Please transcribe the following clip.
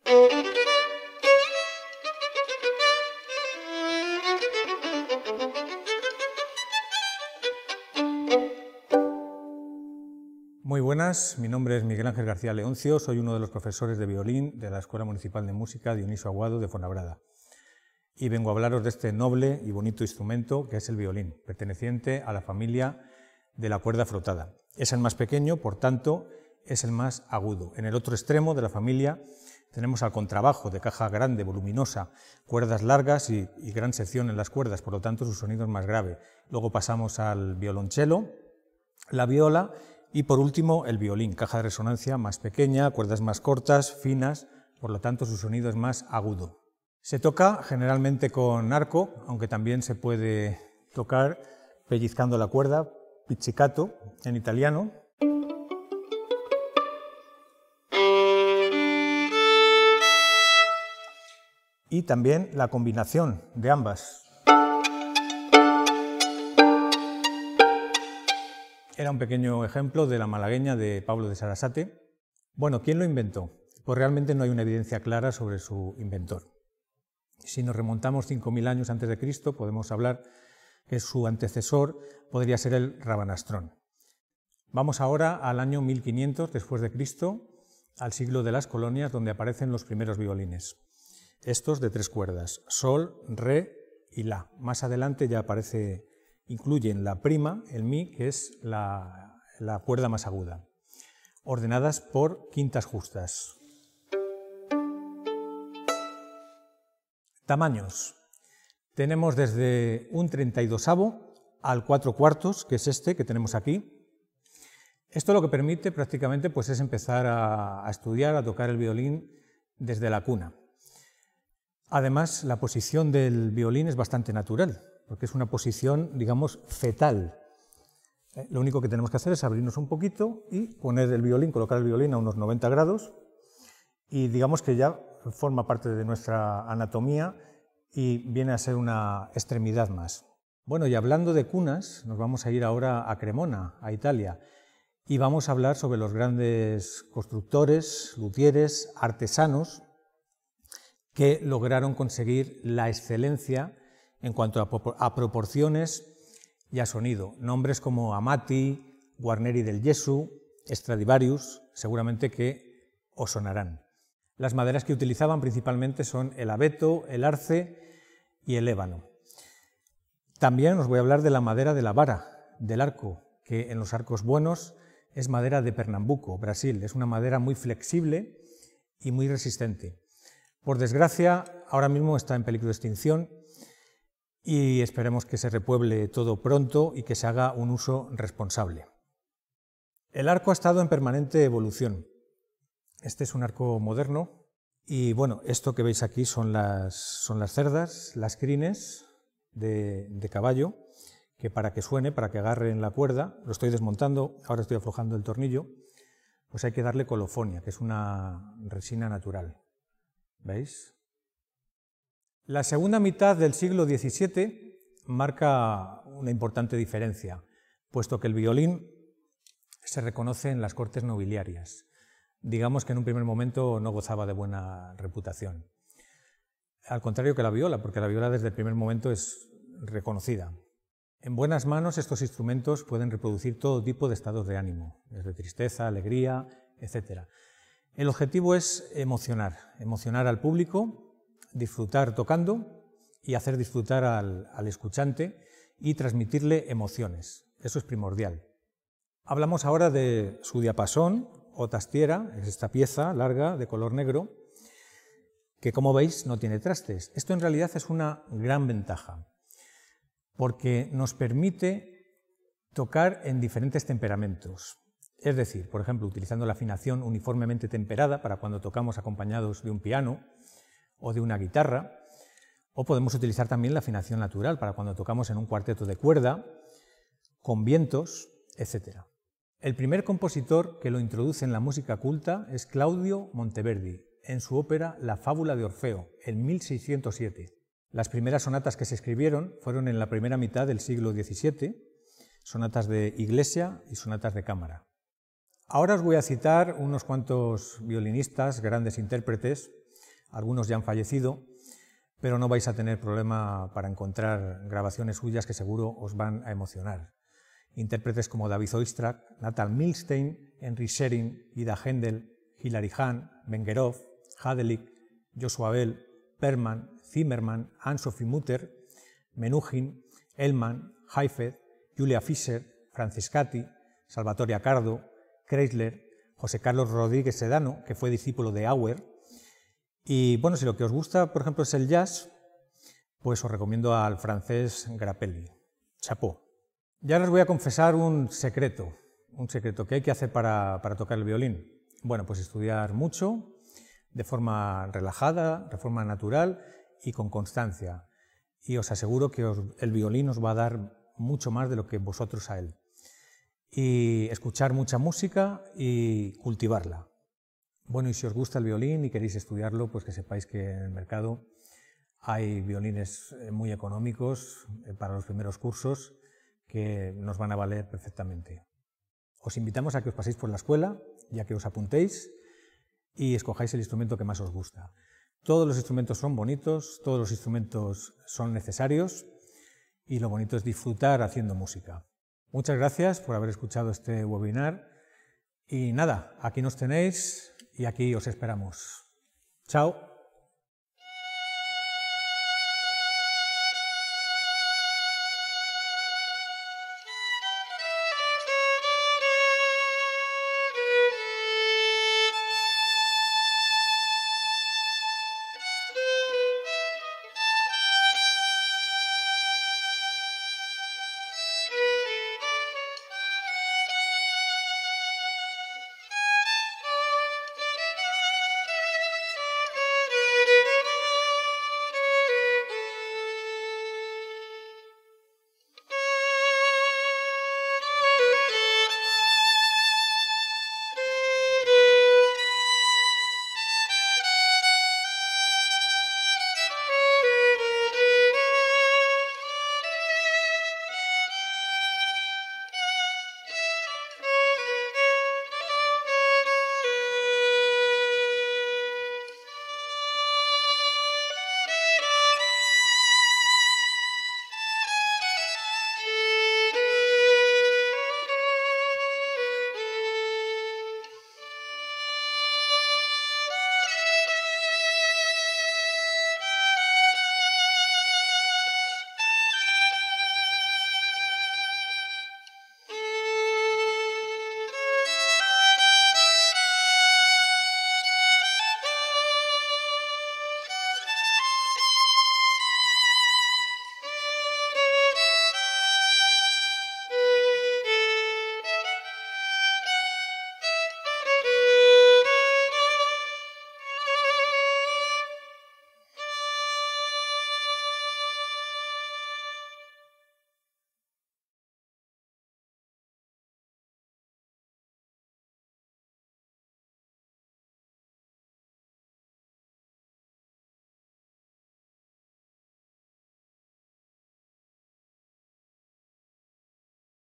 Muy buenas, mi nombre es Miguel Ángel García Leoncio, soy uno de los profesores de violín de la Escuela Municipal de Música Dionisio Aguado de Fuenlabrada. Y vengo a hablaros de este noble y bonito instrumento que es el violín, perteneciente a la familia de la cuerda frotada. Es el más pequeño, por tanto, es el más agudo. En el otro extremo de la familia tenemos al contrabajo, de caja grande, voluminosa, cuerdas largas y gran sección en las cuerdas, por lo tanto su sonido es más grave. Luego pasamos al violonchelo, la viola y por último el violín, caja de resonancia más pequeña, cuerdas más cortas, finas, por lo tanto su sonido es más agudo. Se toca generalmente con arco, aunque también se puede tocar pellizcando la cuerda, pizzicato en italiano. Y también la combinación de ambas. Era un pequeño ejemplo de la malagueña de Pablo de Sarasate. Bueno, ¿quién lo inventó? Pues realmente no hay una evidencia clara sobre su inventor. Si nos remontamos 5000 años antes de Cristo, podemos hablar que su antecesor podría ser el Rabanastrón. Vamos ahora al año 1500 después de Cristo, al siglo de las colonias, donde aparecen los primeros violines. Estos de 3 cuerdas, sol, re y la. Más adelante ya incluyen la prima, el mi, que es la cuerda más aguda, ordenadas por quintas justas. Tamaños. Tenemos desde un 32avo al 4/4, que es este que tenemos aquí. Esto lo que permite prácticamente pues, es empezar a estudiar, a tocar el violín desde la cuna. Además, la posición del violín es bastante natural, porque es una posición, digamos, fetal. Lo único que tenemos que hacer es abrirnos un poquito y poner el violín, colocar el violín a unos 90 grados y digamos que ya forma parte de nuestra anatomía y viene a ser una extremidad más. Bueno, y hablando de cunas, nos vamos a ir ahora a Cremona, a Italia, y vamos a hablar sobre los grandes constructores, luthieres, artesanos, que lograron conseguir la excelencia en cuanto a proporciones y a sonido. Nombres como Amati, Guarneri del Gesù, Stradivarius, seguramente que os sonarán. Las maderas que utilizaban principalmente son el abeto, el arce y el ébano. También os voy a hablar de la madera de la vara, del arco, que en los arcos buenos es madera de Pernambuco, Brasil. Es una madera muy flexible y muy resistente. Por desgracia, ahora mismo está en peligro de extinción y esperemos que se repueble todo pronto y que se haga un uso responsable. El arco ha estado en permanente evolución. Este es un arco moderno y bueno, esto que veis aquí son las cerdas, las crines de caballo, que para que suene, para que agarre en la cuerda, lo estoy desmontando, ahora estoy aflojando el tornillo, pues hay que darle colofonia, que es una resina natural. ¿Veis? La segunda mitad del siglo XVII marca una importante diferencia, puesto que el violín se reconoce en las cortes nobiliarias. Digamos que en un primer momento no gozaba de buena reputación. Al contrario que la viola, porque la viola desde el primer momento es reconocida. En buenas manos estos instrumentos pueden reproducir todo tipo de estados de ánimo, desde tristeza, alegría, etc. El objetivo es emocionar al público, disfrutar tocando y hacer disfrutar al escuchante y transmitirle emociones. Eso es primordial. Hablamos ahora de su diapasón o tastiera, es esta pieza larga de color negro, que como veis no tiene trastes. Esto en realidad es una gran ventaja, porque nos permite tocar en diferentes temperamentos. Es decir, por ejemplo, utilizando la afinación uniformemente temperada para cuando tocamos acompañados de un piano o de una guitarra, o podemos utilizar también la afinación natural para cuando tocamos en un cuarteto de cuerda, con vientos, etc. El primer compositor que lo introduce en la música culta es Claudio Monteverdi, en su ópera La fábula de Orfeo, en 1607. Las primeras sonatas que se escribieron fueron en la primera mitad del siglo XVII, sonatas de iglesia y sonatas de cámara. Ahora os voy a citar unos cuantos violinistas, grandes intérpretes, algunos ya han fallecido, pero no vais a tener problema para encontrar grabaciones suyas que seguro os van a emocionar. Intérpretes como David Oistrakh, Natal Milstein, Henry Schering, Ida Händel, Hilary Hahn, Mengerov, Hadelich, Joshua Bell, Perlman, Zimmermann, Anne-Sophie Mutter, Menuhin, Hellman, Heifetz, Julia Fischer, Francescatti, Salvatore Accardo, Kreisler, José Carlos Rodríguez Sedano, que fue discípulo de Auer. Y bueno, si lo que os gusta, por ejemplo, es el jazz, pues os recomiendo al francés Grappelli. Chapeau. Ya os voy a confesar un secreto que hay que hacer para tocar el violín. Bueno, pues estudiar mucho, de forma relajada, de forma natural y con constancia. Y os aseguro que el violín os va a dar mucho más de lo que vosotros a él. Y escuchar mucha música y cultivarla. Bueno, y si os gusta el violín y queréis estudiarlo, pues que sepáis que en el mercado hay violines muy económicos para los primeros cursos que nos van a valer perfectamente. Os invitamos a que os paséis por la escuela y a que os apuntéis y escojáis el instrumento que más os gusta. Todos los instrumentos son bonitos, todos los instrumentos son necesarios y lo bonito es disfrutar haciendo música. Muchas gracias por haber escuchado este webinar y nada, aquí nos tenéis y aquí os esperamos. Chao.